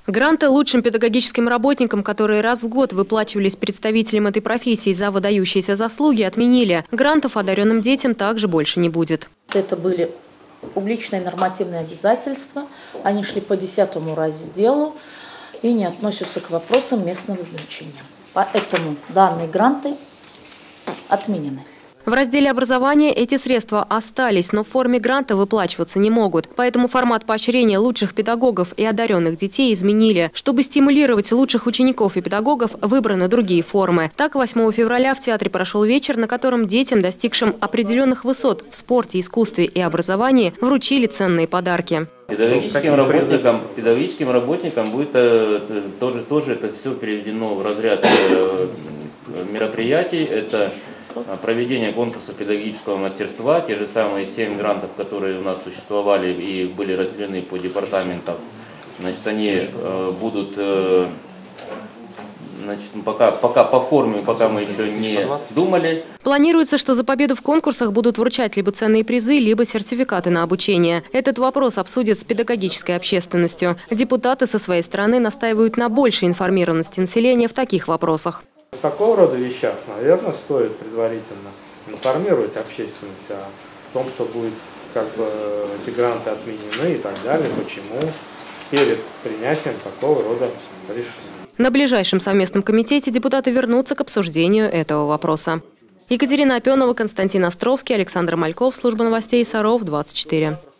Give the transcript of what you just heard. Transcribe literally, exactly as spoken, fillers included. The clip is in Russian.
Гранты лучшим педагогическим работникам, которые раз в год выплачивались представителям этой профессии за выдающиеся заслуги, отменили. Грантов одаренным детям также больше не будет. Это были публичные нормативные обязательства. Они шли по десятому разделу и не относятся к вопросам местного значения. Поэтому данные гранты отменены. В разделе образования эти средства остались, но в форме гранта выплачиваться не могут. Поэтому формат поощрения лучших педагогов и одаренных детей изменили. Чтобы стимулировать лучших учеников и педагогов, выбраны другие формы. Так, восьмого февраля в театре прошел вечер, на котором детям, достигшим определенных высот в спорте, искусстве и образовании, вручили ценные подарки. Педагогическим работникам, педагогическим работникам будет э, тоже, тоже это все переведено в разряд э, мероприятий. Это проведение конкурса педагогического мастерства, те же самые семь грантов, которые у нас существовали и были разделены по департаментам, значит, они э, будут, э, значит, пока, пока по форме, пока мы еще не думали. Планируется, что за победу в конкурсах будут вручать либо ценные призы, либо сертификаты на обучение. Этот вопрос обсудят с педагогической общественностью. Депутаты со своей стороны настаивают на большей информированности населения в таких вопросах. В такого рода вещах, наверное, стоит предварительно информировать общественность о том, что будет как бы эти гранты отменены и так далее, почему, перед принятием такого рода решений. На ближайшем совместном комитете депутаты вернутся к обсуждению этого вопроса. Екатерина Опенова, Константин Островский, Александр Мальков, служба новостей Саров, двадцать четыре.